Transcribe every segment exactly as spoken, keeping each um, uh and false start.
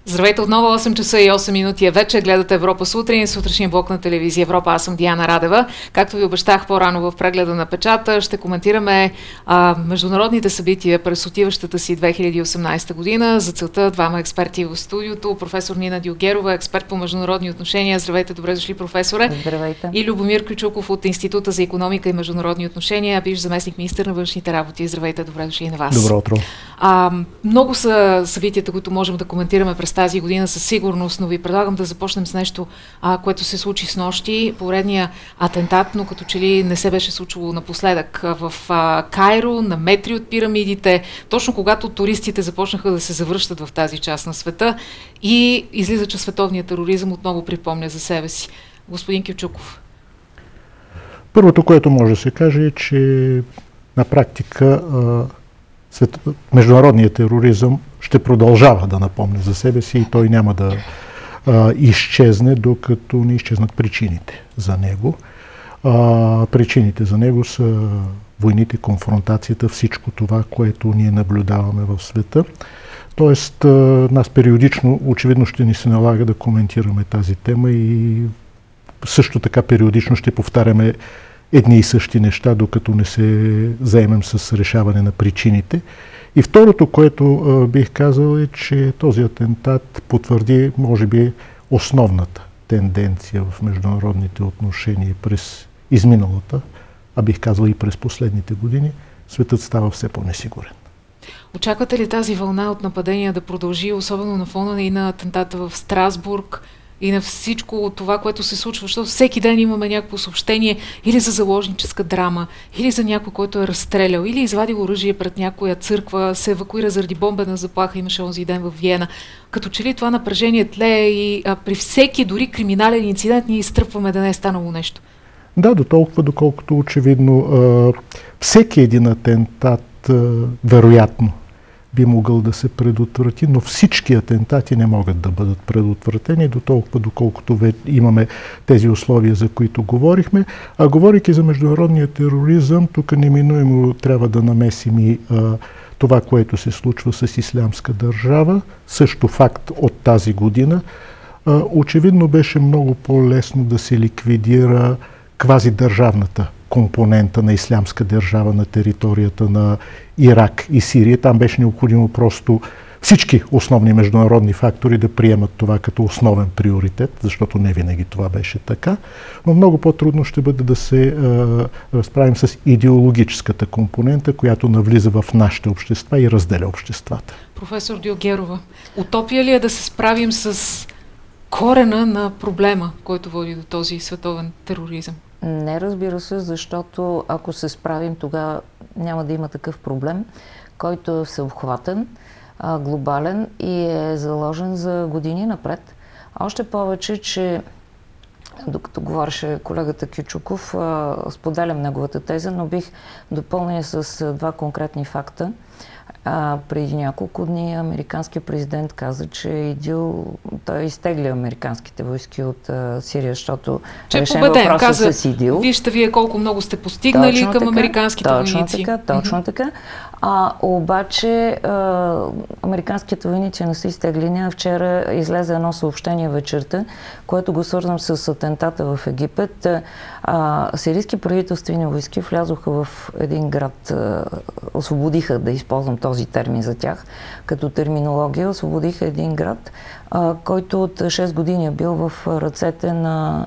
Здравейте отново, осем часа и осем минути е вече. Гледате Европа сутрин, сутрешния блок на телевизия Европа. Аз съм Диана Радева. Както ви обещах по-рано в прегледа на печата, ще коментираме а, международните събития през отиващата си две хиляди и осемнадесета година. За целта двама експерти в студиото. Професор Нина Дюгерова, експерт по международни отношения. Здравейте, добре дошли, професоре. Здравейте. И Любомир Кючуков от Института за икономика и международни отношения, бивш заместник министър на външните работи. Здравейте, добре дошли на вас. Добро утро. А, много са събитията, които можем да коментираме през тази година със сигурност, но ви предлагам да започнем с нещо, а, което се случи снощи. Поредния атентат, но като че ли не се беше случило напоследък в а, Кайро, на метри от пирамидите, точно когато туристите започнаха да се завръщат в тази част на света и излиза, че световният тероризъм отново припомня за себе си. Господин Кючуков. Първото, което може да се каже е, че на практика а, свет... международният тероризъм ще продължава да напомня за себе си и той няма да а, изчезне, докато не изчезнат причините за него. А, причините за него са войните, конфронтацията, всичко това, което ние наблюдаваме в света. Тоест, а, нас периодично, очевидно ще ни се налага да коментираме тази тема и също така периодично ще повтаряме едни и същи неща, докато не се заемем с решаване на причините. И второто, което а, бих казал е, че този атентат потвърди, може би, основната тенденция в международните отношения през изминалата, а бих казал и през последните години. Светът става все по-несигурен. Очаквате ли тази вълна от нападения да продължи, особено на фона и на атентата в Страсбург, и на всичко това, което се случва, защото всеки ден имаме някакво съобщение или за заложническа драма, или за някой, който е разстрелял, или извадил оръжие пред някоя църква, се евакуира заради бомбена заплаха, имаше онзи ден в Виена. Като че ли това напрежение тлее и а, при всеки дори криминален инцидент ние изтръпваме да не е станало нещо? Да, до толкова, доколкото очевидно а, всеки един атентат а, вероятно би могъл да се предотврати, но всички атентати не могат да бъдат предотвратени до толкова, доколкото имаме тези условия, за които говорихме. А говорейки за международния тероризъм, тук неминуемо трябва да намесим и а, това, което се случва с Ислямска държава, също факт от тази година. А, очевидно беше много по-лесно да се ликвидира квазидържавната компонента на Ислямска държава на територията на Ирак и Сирия. Там беше необходимо просто всички основни международни фактори да приемат това като основен приоритет, защото не винаги това беше така. Но много по-трудно ще бъде да се а, разправим с идеологическата компонента, която навлиза в нашите общества и разделя обществата. Професор Дюгерова, утопия ли е да се справим с корена на проблема, който води до този световен тероризъм? Не, разбира се, защото ако се справим, тогава няма да има такъв проблем, който е всеобхватен, глобален и е заложен за години напред. Още повече, че докато говореше колегата Кючуков, споделям неговата теза, но бих допълнил с два конкретни факта. А, преди няколко дни американският президент каза, че ИДИЛ, той изтегля американските войски от а, Сирия, защото решен въпроса каза, с ИДИЛ. Вижте вие колко много сте постигнали точно към така, американските точно войници. Така, точно mm-hmm. така. А, обаче а, американските войници не са изтегли. Вчера излезе едно съобщение вечерта, което го свързвам с атентата в Египет. А, сирийски правителствени войски влязоха в един град, а, освободиха, да използвам този термин за тях, като терминология, освободиха един град, а, който от шест години е бил в ръцете на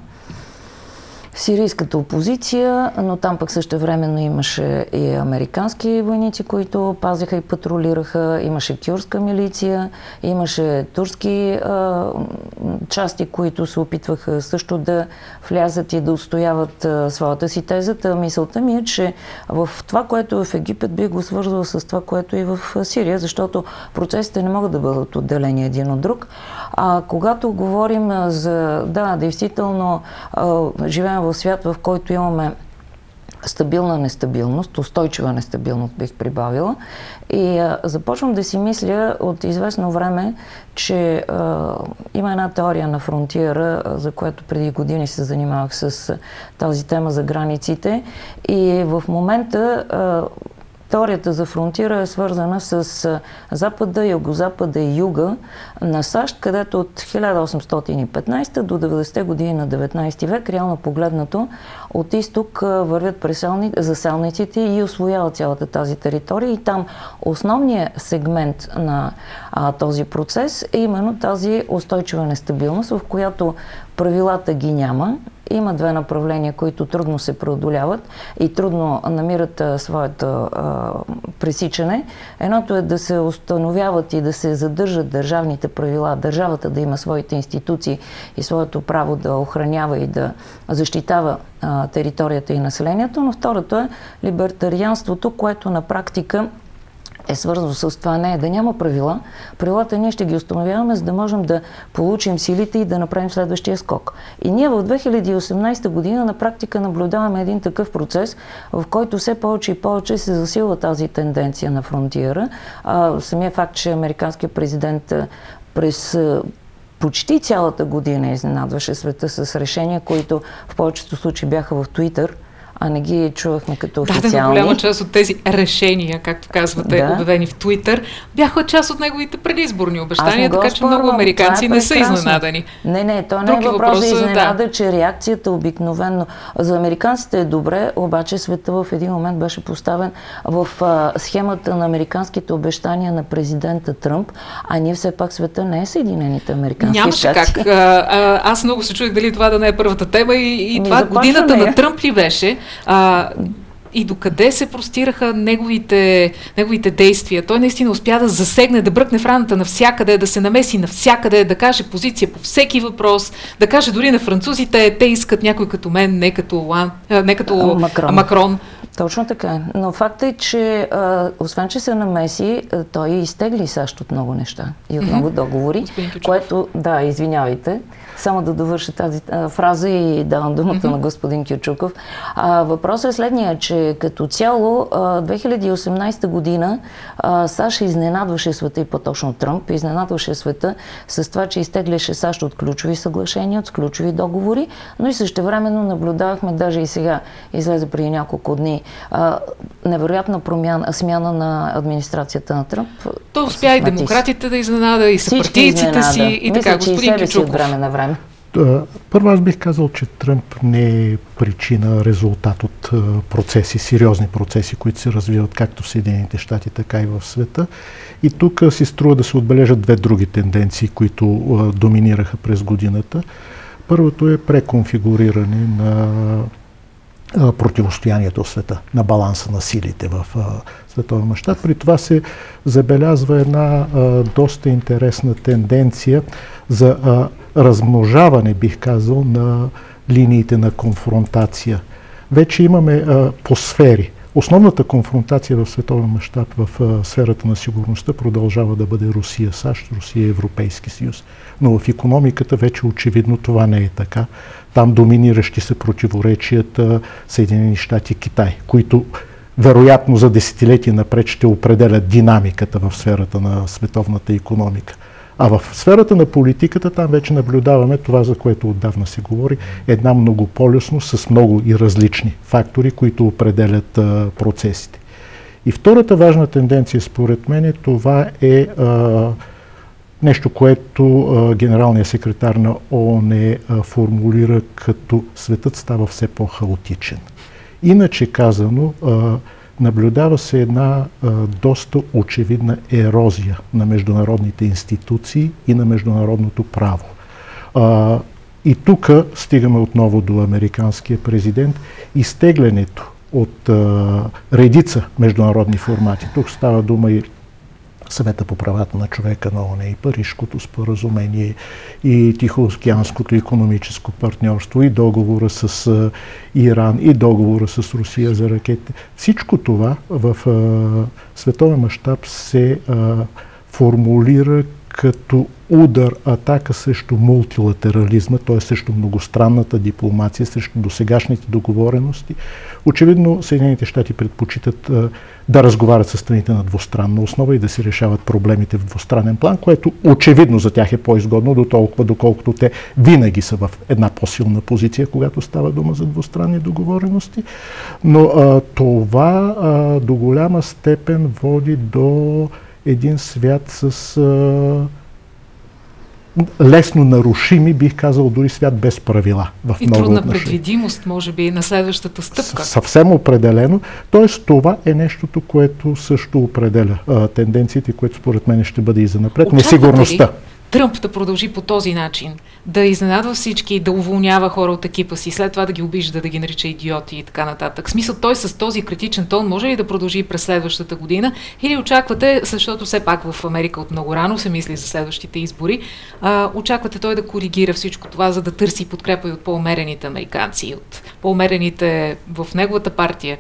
сирийската опозиция, но там пък същевременно имаше и американски войници, които пазиха и патрулираха, имаше кюрдска милиция, имаше турски а, части, които се опитваха също да влязат и да отстояват а, своята си теза. Мисълта ми е, че в това, което е в Египет, би го свързвала с това, което е в Сирия, защото процесите не могат да бъдат отделени един от друг. А когато говорим за, да, действително а, живеем в свят, в който имаме стабилна нестабилност, устойчива нестабилност, бих прибавила. И а, започвам да си мисля от известно време, че а, има една теория на фронтиера, за която преди години се занимавах с тази тема за границите. И в момента а, теорията за фронтира е свързана с запада, югозапада и юга на САЩ, където от хиляда осемстотин и петнадесета до деветдесетте години на деветнадесети век, реално погледнато, от изток вървят преселни, заселниците и освояват цялата тази територия. И там основният сегмент на а, този процес е именно тази устойчива нестабилност, в която правилата ги няма. Има две направления, които трудно се преодоляват и трудно намират а, своето а, пресичане. Едното е да се установяват и да се задържат държавните правила, държавата да има своите институции и своето право да охранява и да защитава а, територията и населението. Но второто е либертарианството, което на практика е свързано с това не е да няма правила. Правилата ние ще ги установяваме, за да можем да получим силите и да направим следващия скок. И ние в две хиляди и осемнадесета година на практика наблюдаваме един такъв процес, в който все повече и повече се засилва тази тенденция на фронтира. А, самия факт, че американският президент през почти цялата година изненадваше света с решения, които в повечето случаи бяха в Twitter, а не ги чувахме като официални. Да, да, голяма част от тези решения, както казвате, да. обявени в Twitter, бяха част от неговите предизборни обещания, така че много американци е не са изненадани. Не, не, то не е въпрос за изненада, да. че реакцията обикновено за американците е добре, обаче света в един момент беше поставен в а, схемата на американските обещания на президента Тръмп, а ние все пак света не е Съединените американски Нямаше щати. как. А, а, аз много се чудих дали това да не е първата тема и, и това годината на Тръмп ли беше. А, и докъде се простираха неговите, неговите действия. Той наистина успя да засегне, да бръкне в раната навсякъде, да се намеси навсякъде, да каже позиция по всеки въпрос, да каже дори на французите, те искат някой като мен, не като, не като Макрон. Макрон. Точно така. Но факт е, че а, освен, че се намеси, той изтегли САЩ от много неща и от много договори, което, да, извинявайте, само да довърша тази а, фраза и давам думата mm-hmm. на господин Кючуков. А, въпросът е следния, че като цяло а, две хиляди и осемнадесета година а, САЩ изненадваше света и по-точно Тръмп, изненадваше света с това, че изтегляше САЩ от ключови съглашения, от ключови договори, но и същевременно наблюдавахме, даже и сега излезе преди няколко дни, а, невероятна промяна, смяна на администрацията на Тръмп. Той успя и демократите да изненада, и съпартийците си, и така, господин Кючуков. Време на време. Първо аз бих казал, че Тръмп не е причина, резултат от процеси, сериозни процеси, които се развиват както в Съединените щати, така и в света. И тук си струва да се отбележат две други тенденции, които доминираха през годината. Първото е преконфигуриране на противостоянието в света, на баланса на силите в световен мащаб. При това се забелязва една а, доста интересна тенденция за а, размножаване, бих казал, на линиите на конфронтация. Вече имаме а, по сфери. Основната конфронтация в световен мащаб в а, сферата на сигурността продължава да бъде Русия-САЩ, Русия-Европейски съюз. Но в икономиката вече очевидно това не е така. Там доминиращи са противоречията Съединени щати, Китай, които вероятно за десетилетия напред ще определят динамиката в сферата на световната икономика. А в сферата на политиката там вече наблюдаваме това, за което отдавна се говори, една многополюсност с много и различни фактори, които определят а, процесите. И втората важна тенденция според мен е това е а, нещо, което а, генералният секретар на ООН а, формулира като светът става все по-хаотичен. Иначе казано, а, наблюдава се една а, доста очевидна ерозия на международните институции и на международното право. А, и тук стигаме отново до американския президент. Изтеглянето от а, редица международни формати. Тук става дума и Съвета по правата на човека на ООН, и Парижското споразумение, и Тихоокеанското икономическо партньорство, и договора с а, Иран, и договора с Русия за ракети. Всичко това в а, световен мащаб се а, формулира като удар, атака срещу мултилатерализма, т.е. срещу многостранната дипломация, срещу досегашните договорености. Очевидно Съединените щати предпочитат а, да разговарят с страните на двустранна основа и да си решават проблемите в двустранен план, което очевидно за тях е по-изгодно, до толкова, доколкото те винаги са в една по-силна позиция, когато става дума за двустранни договорености. Но а, това а, до голяма степен води до един свят с а, лесно нарушими, бих казал, дори свят без правила. В и много трудна отношения. Предвидимост, може би, на следващата стъпка. С, съвсем определено. Тоест, това е нещото, което също определя а, тенденциите, което според мен ще бъде и занапред. Несигурността. Тръмп да продължи по този начин, да изненадва всички, да уволнява хора от екипа си, след това да ги обижда, да ги нарича идиоти и така нататък. В смисъл, той с този критичен тон може ли да продължи през следващата година или очаквате, защото все пак в Америка от много рано се мисли за следващите избори, а, очаквате той да коригира всичко това, за да търси подкрепа и от по-умерените американци, от по-умерените в неговата партия?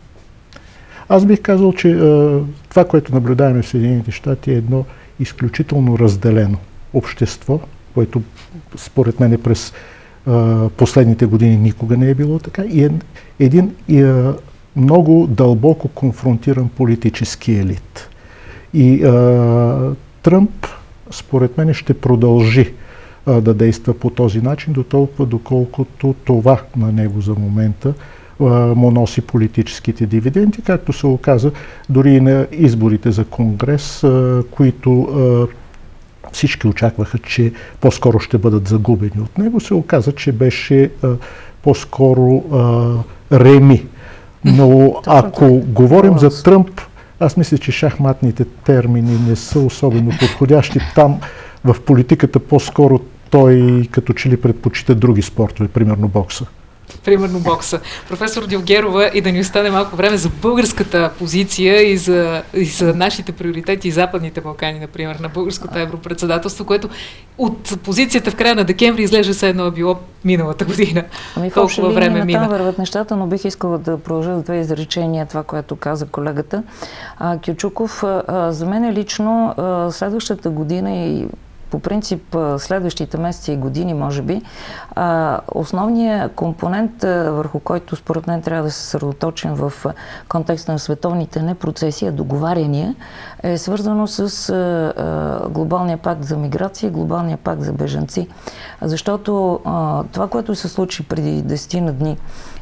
Аз бих казал, че а, това, което наблюдаваме в Съединените щати е едно изключително разделено общество, което според мен през а, последните години никога не е било така, и е, един и, а, много дълбоко конфронтиран политически елит. И а, Тръмп, според мен, ще продължи а, да действа по този начин, до толкова доколкото това на него за момента а, му носи политическите дивиденти, както се оказа дори и на изборите за Конгрес, а, които а, всички очакваха, че по-скоро ще бъдат загубени от него, се оказа, че беше а, по-скоро а, реми. Но ако говорим за Тръмп, аз мисля, че шахматните термини не са особено подходящи. Там в политиката по-скоро той като че ли предпочита други спортове, примерно бокса. Примерно бокса. Професор Дилгерова, и да ни остане малко време за българската позиция и за, и за нашите приоритети и Западните Балкани, например, на българското европредседателство, което от позицията в края на декември изглежда се едно е било миналата година. Ами в обща линия на там върват нещата, но бих искала да продължа с две изречения това, което каза колегата. А, Кючуков, а, за мен лично а, следващата година и по принцип следващите месеци и години, може би, основният компонент, върху който според мен трябва да се съсредоточим в контекста на световните непроцеси, договаряния, е свързано с глобалния пакт за миграция и глобалния пакт за бежанци. Защото това, което се случи преди десетина дни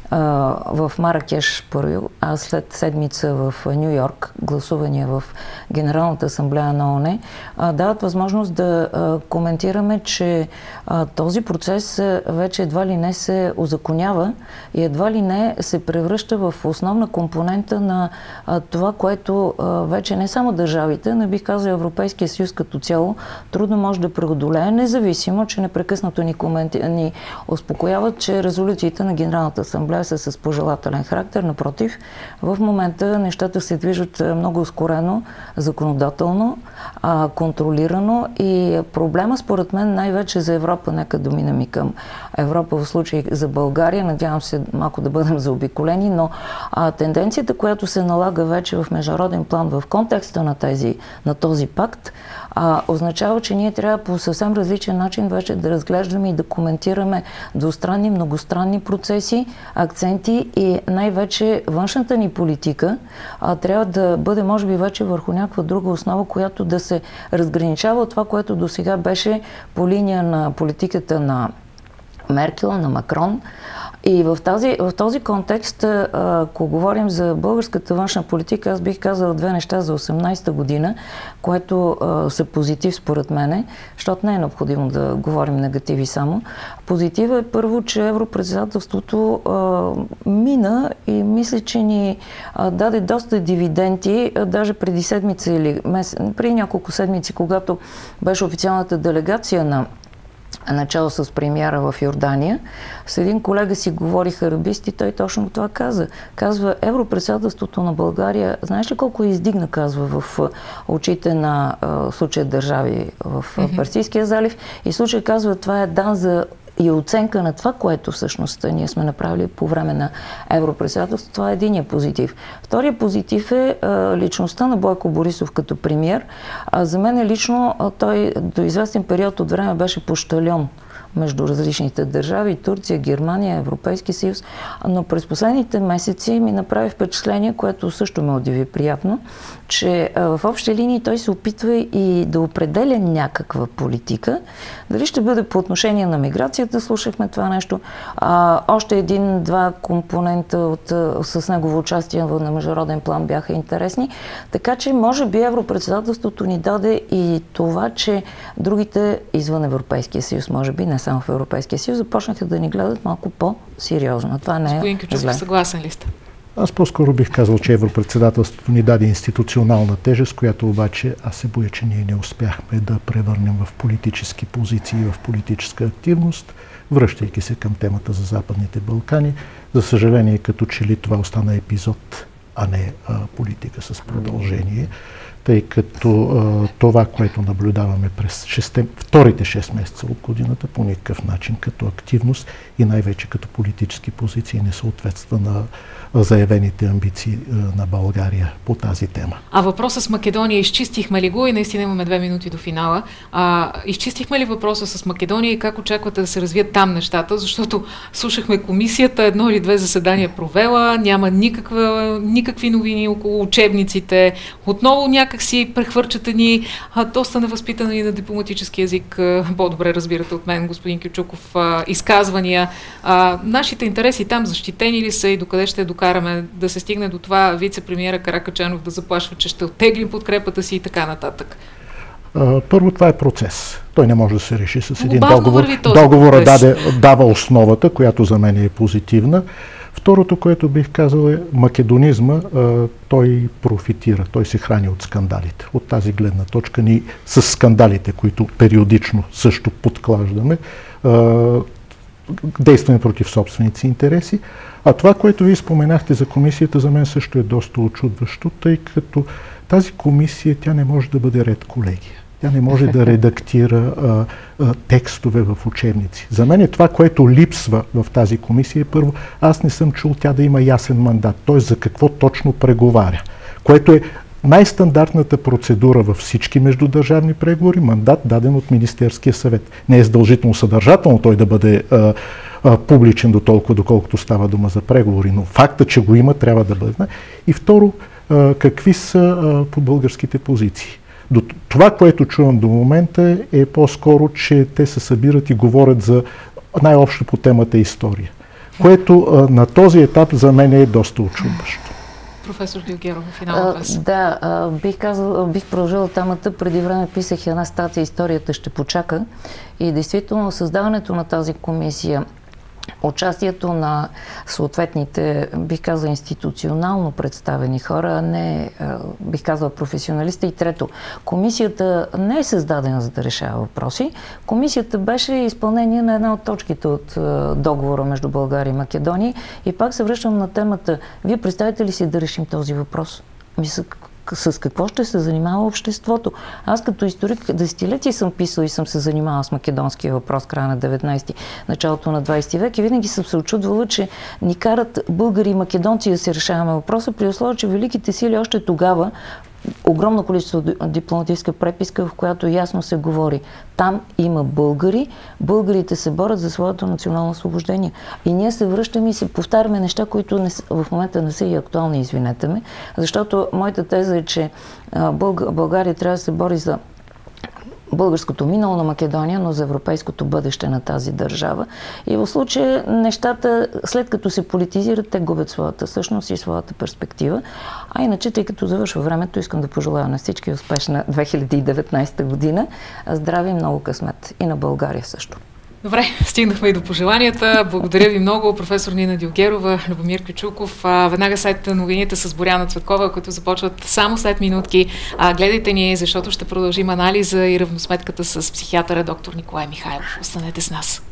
в Маракеш първо, а след седмица в Ню Йорк, гласувания в Генералната асамблея на ООН, дават възможност да коментираме, че този процес вече едва ли не се узаконява и едва ли не се превръща в основна компонента на това, което вече не само държавите, но бих казал Европейския съюз като цяло трудно може да преодолее, независимо, че непрекъснато ни, коменти... ни успокояват, че резолюциите на Генералната асамблея са с пожелателен характер. Напротив, в момента нещата се движат много ускорено, законодателно, контролирано и проблема според мен най-вече за Европа, нека да минем и към Европа в случай за България, надявам се малко да бъдем заобиколени, но а, тенденцията, която се налага вече в международен план в контекста на, тези, на този пакт, а, означава, че ние трябва по съвсем различен начин вече да разглеждаме и да коментираме двустранни, многостранни процеси, акценти и най-вече външната ни политика а, трябва да бъде, може би, вече върху някаква друга основа, която да се разграничава от това, което до сега беше по линия на политиката на Меркел, на Макрон. И в, тази, в този контекст, ако говорим за българската външна политика, аз бих казала две неща за осемнадесета година, което а, са позитив според мене, защото не е необходимо да говорим негативи само. Позитива е първо, че европредседателството а, мина и мисля, че ни а, даде доста дивиденти, а, даже преди седмица или месец, преди няколко седмици, когато беше официалната делегация на начало с премиера в Йордания. С един колега си говориха арабисти, той точно това каза. Казва, европредседателството на България, знаеш ли колко издигна, казва, в очите на случая държави в Персийския залив, и случай казва, това е дан за и оценка на това, което всъщност ние сме направили по време на европредседателството. Това е единия позитив. Втория позитив е а, личността на Бойко Борисов като премиер. А за мен лично а, той до известен период от време беше пощальон между различните държави, Турция, Германия, Европейски съюз, но през последните месеци ми направи впечатление, което също ме удиви приятно, че в общи линии той се опитва и да определя някаква политика. Дали ще бъде по отношение на миграцията, слушахме това нещо. А, още един-два компонента от, с негово участие на международен план бяха интересни. Така че, може би, европредседателството ни даде и това, че другите извън Европейския съюз, може би, не само в Европейския съюз, започнаха да ни гледат малко по-сериозно. Това не е Господин Кючуков, съгласен ли сте? Аз по-скоро бих казал, че европредседателството ни даде институционална тежест, която обаче аз се боя, че ние не успяхме да превърнем в политически позиции и в политическа активност, връщайки се към темата за Западните Балкани. За съжаление, като че ли това остана епизод, а не а, политика с продължение, тъй като а, това, което наблюдаваме през шесте, вторите шест месеца от годината, по никакъв начин като активност и най-вече като политически позиции не съответства на заявените амбиции на България по тази тема. А въпроса с Македония, изчистихме ли го? И наистина имаме две минути до финала. А, изчистихме ли въпроса с Македония и как очаквате да се развият там нещата? Защото слушахме комисията, едно или две заседания провела, няма никаква, никакви новини около учебниците. Отново някак си прехвърчате ни а, доста невъзпитани на дипломатически език, по-добре разбирате от мен, господин Кючуков, а, изказвания. А, нашите интереси там защитени ли са и докъде ще докараме да се стигне до това вице-премиера Каракачанов да заплашва, че ще оттеглим подкрепата си и така нататък? Първо, това е процес. Той не може да се реши с един Бавно договор. Договорът даде, дава основата, която за мен е позитивна. Второто, което бих казал е македонизма, той профитира, той се храни от скандалите. От тази гледна точка ние с скандалите, които периодично също подклаждаме, действаме против собствените интереси. А това, което вие споменахте за комисията, за мен също е доста очудващо, тъй като тази комисия, тя не може да бъде ред колегия. Тя не може да редактира а, а, текстове в учебници. За мен е това, което липсва в тази комисия, първо, аз не съм чул тя да има ясен мандат, т.е. за какво точно преговаря, което е най-стандартната процедура във всички междудържавни преговори, мандат даден от Министерския съвет. Не е задължително съдържателно той да бъде а, а, публичен до толкова, доколкото става дума за преговори, но факта, че го има, трябва да бъде. И второ, а, какви са а, по българските позиции. До това, което чувам до момента е по-скоро, че те се събират и говорят за най-общо по темата история, което а, на този етап за мен е доста очудващо. Професор Дилгеров, финал от вас. Да, а, бих, казал, бих продължила темата. Преди време писах една статия "Историята ще почака" и действително създаването на тази комисия, участието на съответните, бих казала, институционално представени хора, а не, бих казала, професионалисти. И трето, комисията не е създадена за да решава въпроси. Комисията беше изпълнение на една от точките от договора между България и Македония. И пак се връщам на темата. Вие представите ли си да решим този въпрос? Мисля, с какво ще се занимава обществото? Аз като историк десетилетия съм писал и съм се занимавала с македонския въпрос края на деветнайсети, началото на двайсети век и винаги съм се очудвала, че ни карат българи и македонци да се решаваме въпроса, при условие, че великите сили още тогава, огромно количество дипломатическа преписка, в която ясно се говори. Там има българи, българите се борят за своето национално освобождение. И ние се връщаме и се повтаряме неща, които не, в момента не са и актуални, извинете ме, защото моята теза е, че България трябва да се бори за българското минало на Македония, но за европейското бъдеще на тази държава. И в случая нещата, след като се политизират, те губят своята същност и своята перспектива. А иначе, тъй като завършва времето, искам да пожелая на всички успешна две хиляди и деветнайсета година. Здраве и много късмет. И на България също. Добре, стигнахме и до пожеланията. Благодаря ви много, професор Нина Дилгерова, Любомир Кючуков. Веднага след новините с Боряна Цветкова, които започват само след минутки. Гледайте ни, защото ще продължим анализа и равносметката с психиатъра доктор Николай Михайлов. Останете с нас.